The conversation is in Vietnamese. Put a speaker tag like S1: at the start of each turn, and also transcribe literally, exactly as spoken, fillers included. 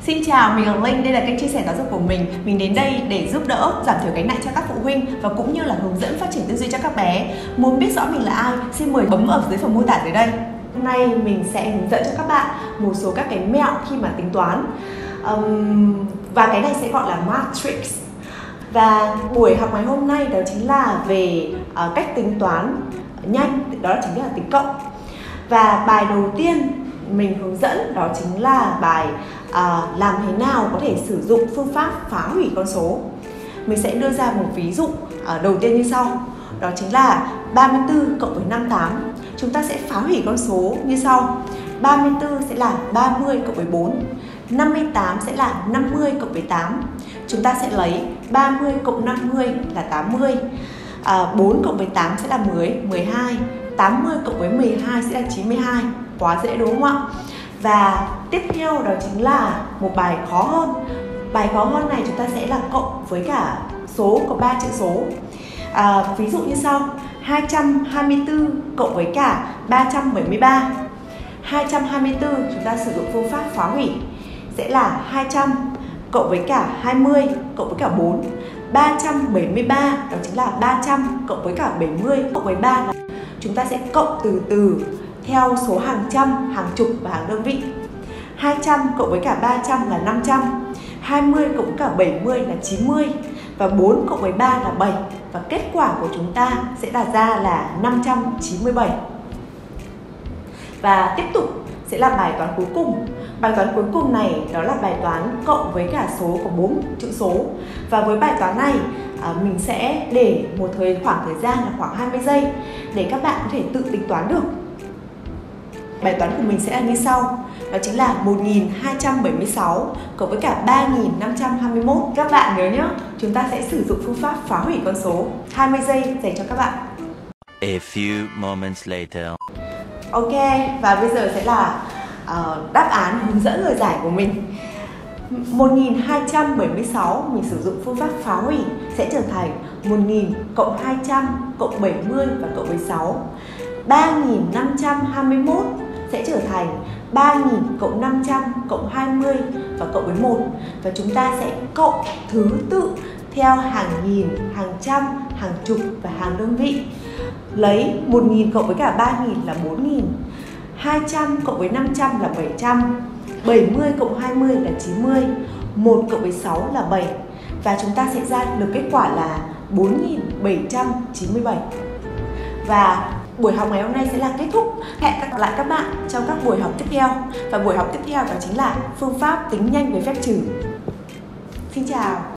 S1: Xin chào, mình là Linh, đây là kênh chia sẻ giáo dục của mình. Mình đến đây để giúp đỡ, giảm thiểu gánh nặng cho các phụ huynh và cũng như là hướng dẫn phát triển tư duy cho các bé. Muốn biết rõ mình là ai, xin mời bấm ở dưới phần mô tả dưới đây. Hôm nay mình sẽ hướng dẫn cho các bạn một số các cái mẹo khi mà tính toán. Um, và cái này sẽ gọi là matrix. Và buổi học ngày hôm nay đó chính là về uh, cách tính toán nhanh, đó chính là tính cộng. Và bài đầu tiên mình hướng dẫn đó chính là bài à, làm thế nào có thể sử dụng phương pháp phá hủy con số. Mình sẽ đưa ra một ví dụ à, đầu tiên như sau. Đó chính là ba mươi tư cộng với năm mươi tám. Chúng ta sẽ phá hủy con số như sau. ba mươi tư sẽ là ba mươi cộng với bốn. năm mươi tám sẽ là năm mươi cộng với tám. Chúng ta sẽ lấy ba mươi cộng năm mươi là tám mươi. à, bốn cộng với tám sẽ là mười hai. tám mươi cộng với mười hai sẽ là chín mươi hai. Quá dễ đúng không ạ? Và tiếp theo đó chính là một bài khó hơn. Bài khó hơn này chúng ta sẽ là cộng với cả số có ba chữ số. à, Ví dụ như sau. Hai trăm hai mươi tư cộng với cả ba trăm bảy mươi ba. Hai trăm hai mươi tư chúng ta sử dụng phương pháp phá hủy sẽ là hai trăm cộng với cả hai mươi cộng với cả bốn. Ba trăm bảy mươi ba đó chính là ba trăm cộng với cả bảy mươi cộng với ba. Chúng ta sẽ cộng từ từ theo số hàng trăm, hàng chục và hàng đơn vị. Hai trăm cộng với cả ba trăm là năm trăm. Hai mươi cộng với cả bảy mươi là chín mươi. Và bốn cộng với ba là bảy. Và kết quả của chúng ta sẽ đạt ra là năm trăm chín mươi bảy. Và tiếp tục sẽ là bài toán cuối cùng. Bài toán cuối cùng này đó là bài toán cộng với cả số có bốn chữ số. Và với bài toán này à, mình sẽ để một thời khoảng thời gian là khoảng hai mươi giây để các bạn có thể tự tính toán được. Bài toán của mình sẽ là như sau. Đó chính là một nghìn hai trăm bảy mươi sáu cộng với cả ba nghìn năm trăm hai mươi mốt. Các bạn nhớ nhé, chúng ta sẽ sử dụng phương pháp phá hủy con số. hai mươi giây dành cho các bạn.
S2: A few moments later.
S1: Ok, và bây giờ sẽ là uh, đáp án hướng dẫn lời giải của mình. Một nghìn hai trăm bảy mươi sáu mình sử dụng phương pháp phá hủy sẽ trở thành một nghìn cộng hai trăm cộng bảy mươi và cộng với sáu. Ba nghìn năm trăm hai mươi mốt sẽ trở thành ba nghìn cộng năm trăm cộng hai mươi và cộng với một. Và chúng ta sẽ cộng thứ tự theo hàng nghìn, hàng trăm, hàng chục và hàng đơn vị. Lấy một nghìn cộng với cả ba nghìn là bốn nghìn. Hai trăm cộng với năm trăm là bảy trăm. bảy mươi cộng hai mươi là chín mươi. một cộng với sáu là bảy. Và chúng ta sẽ ra được kết quả là bốn nghìn bảy trăm chín mươi bảy. Và buổi học ngày hôm nay sẽ là kết thúc. Hẹn gặp lại các bạn trong các buổi học tiếp theo. Và buổi học tiếp theo đó chính là phương pháp tính nhanh với phép trừ. Xin chào.